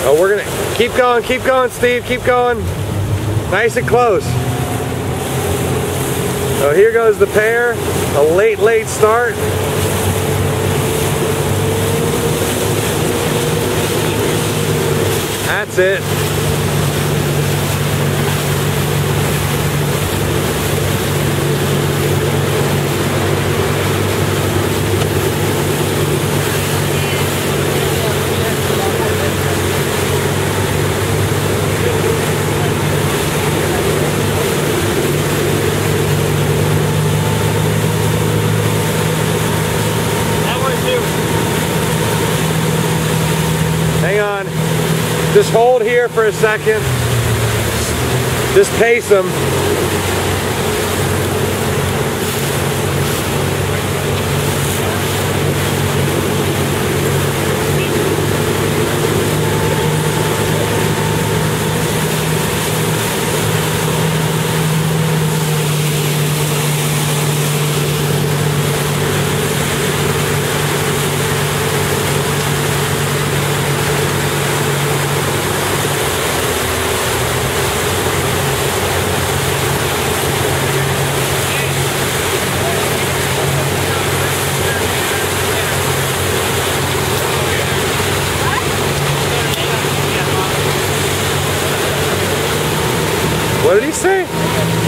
Oh, we're gonna keep going, Steve, keep going. Nice and close. Oh, here goes the pair. A late start. That's it. Hang on. Just hold here for a second. Just pace them. What did he say?